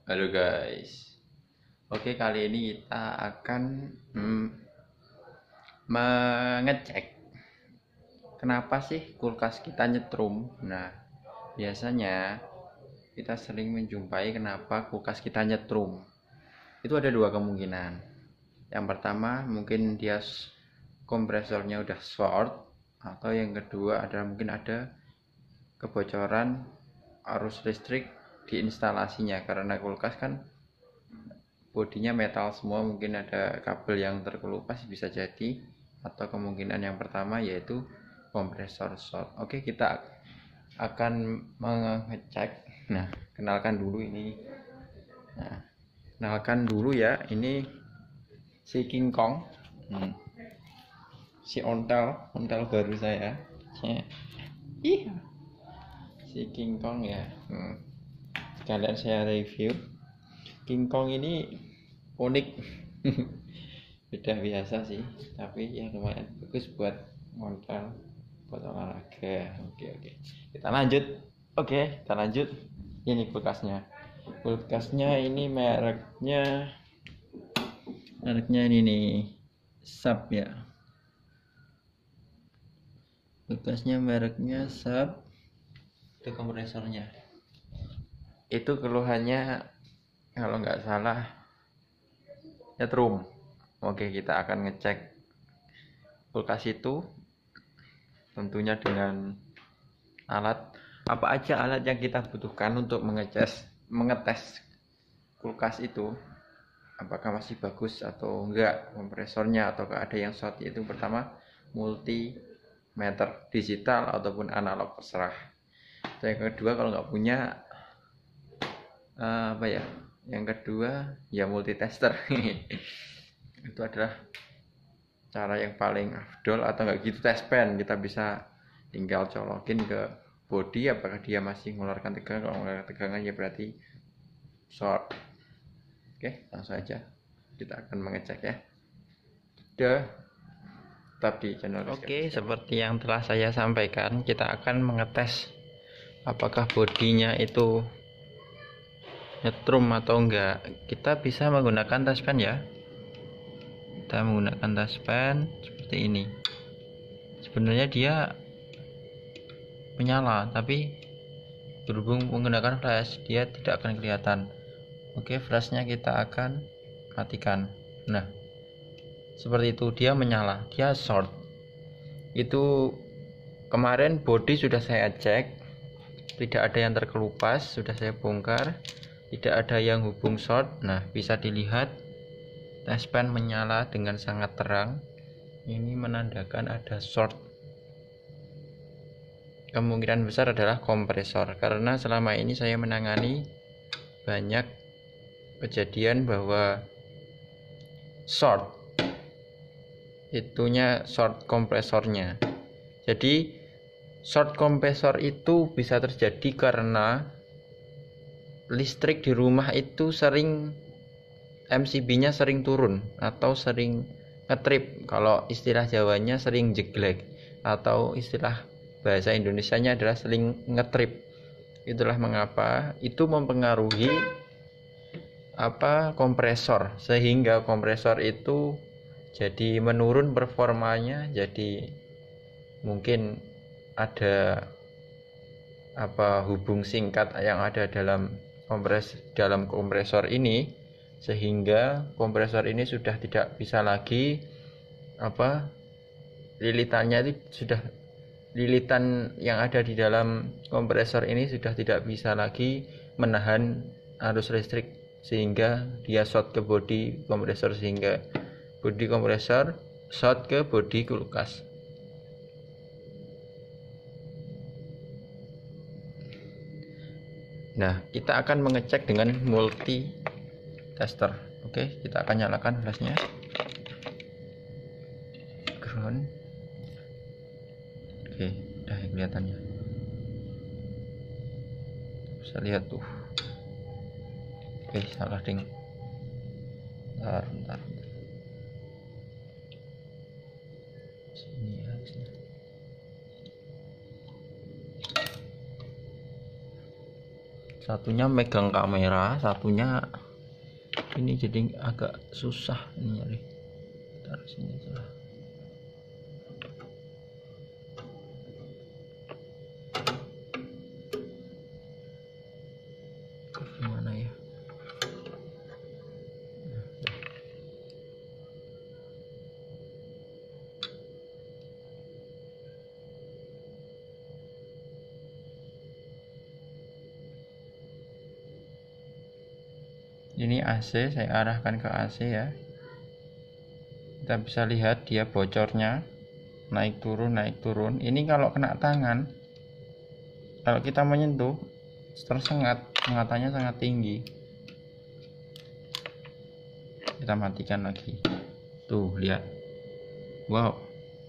Halo guys. Oke, kali ini kita akan mengecek kenapa sih kulkas kita nyetrum. Nah, biasanya kita sering menjumpai kenapa kulkas kita nyetrum. Itu ada dua kemungkinan. Yang pertama, mungkin dia kompresornya udah short, atau yang kedua adalah mungkin ada kebocoran arus listrik di instalasinya, karena kulkas kan bodinya metal semua, mungkin ada kabel yang terkelupas bisa jadi, atau kemungkinan yang pertama yaitu kompresor short. Oke, kita akan mengecek. Nah, kenalkan dulu ini. Nah, kenalkan dulu ya, ini si King Kong. Si ontel baru saya. Iya. Si King Kong ya. Sekalian saya review. King Kong ini unik. Beda biasa sih, tapi ya lumayan bagus buat ngontel, buat olahraga. Oke, kita lanjut. Kita lanjut. Ini kulkasnya ini mereknya ini nih, Sub ya. Kulkasnya mereknya Sub. Itu kompresornya. Itu keluhannya kalau nggak salah nyetrum. Oke, kita akan ngecek kulkas itu tentunya dengan alat apa aja alat yang kita butuhkan untuk mengetes kulkas itu apakah masih bagus atau enggak kompresornya, atau ada yang short. Yaitu pertama, multimeter digital ataupun analog, terserah. Yang kedua, kalau nggak punya yang kedua ya multitester. Itu adalah cara yang paling afdol. Atau nggak gitu, test pen, kita bisa tinggal colokin ke body apakah dia masih mengeluarkan tegangan. Kalau mengeluarkan tegangan ya berarti short. Oke, langsung aja kita akan mengecek ya. Tetap di channel. Oke, seperti yang telah saya sampaikan, kita akan mengetes apakah bodinya itu nyetrum atau enggak. Kita bisa menggunakan taspen ya. Kita menggunakan taspen seperti ini. Sebenarnya dia menyala, tapi berhubung menggunakan flash dia tidak akan kelihatan. Oke, flashnya kita akan matikan. Nah, seperti itu, dia menyala, dia short. Itu kemarin body sudah saya cek, tidak ada yang terkelupas, sudah saya bongkar, tidak ada yang hubung short. Nah, bisa dilihat taspen menyala dengan sangat terang. Ini menandakan ada short. Kemungkinan besar adalah kompresor, karena selama ini saya menangani banyak kejadian bahwa short itunya short kompresornya. Jadi short kompresor itu bisa terjadi karena listrik di rumah itu sering MCB-nya sering turun atau sering ngetrip. Kalau istilah Jawanya sering jeglek, atau istilah bahasa Indonesianya adalah sering ngetrip. Itulah mengapa itu mempengaruhi kompresor, sehingga kompresor itu jadi menurun performanya. Jadi mungkin ada hubung singkat yang ada dalam kompresor ini, sehingga kompresor ini sudah tidak bisa lagi lilitan yang ada di dalam kompresor ini sudah tidak bisa lagi menahan arus listrik, sehingga dia short ke bodi kompresor, sehingga bodi kompresor short ke bodi kulkas. Nah, kita akan mengecek dengan multi tester. Oke, kita akan nyalakan flashnya. Ground. Oke, udah kelihatannya. Bisa lihat tuh. Oke, salah ding. Bentar. Sini harusnya. Satunya megang kamera, satunya ini, jadi agak susah ini nyari. Taruh sini aja. Gimana ya? Ini AC, saya arahkan ke AC ya. Kita bisa lihat dia bocornya naik turun. Ini kalau kena tangan, kalau kita menyentuh tersengat, sengatannya sangat tinggi. Kita matikan lagi. Tuh, lihat. Wow.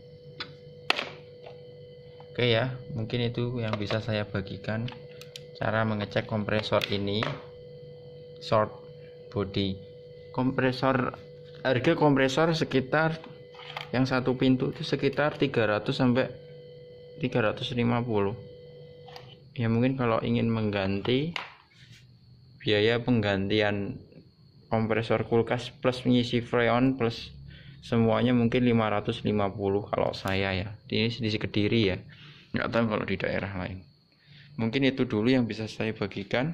Oke ya, mungkin itu yang bisa saya bagikan cara mengecek kompresor ini. Short body kompresor, harga kompresor sekitar yang satu pintu itu sekitar 300 sampai 350 ya. Mungkin kalau ingin mengganti, biaya penggantian kompresor kulkas plus mengisi freon plus semuanya mungkin 550 kalau saya ya. Ini di Kediri ya, nggak tahu kalau di daerah lain. Mungkin itu dulu yang bisa saya bagikan.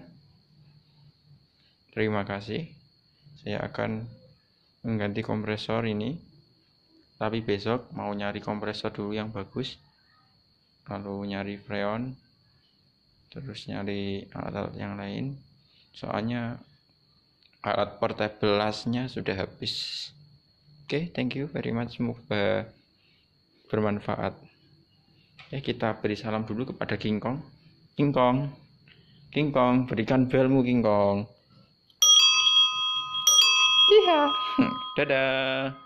Terima kasih. Saya akan mengganti kompresor ini, tapi besok mau nyari kompresor dulu yang bagus, lalu nyari freon, terus nyari alat-alat yang lain. Soalnya alat portable lasnya sudah habis. Oke, thank you very much. Semoga bermanfaat. Ya, kita beri salam dulu kepada King Kong. King Kong, King Kong, berikan belmu King Kong. Iya. Dadah.